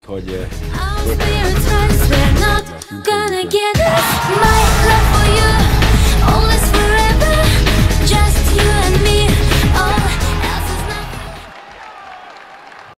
hogy... Our spirits rise, they're not gonna get us.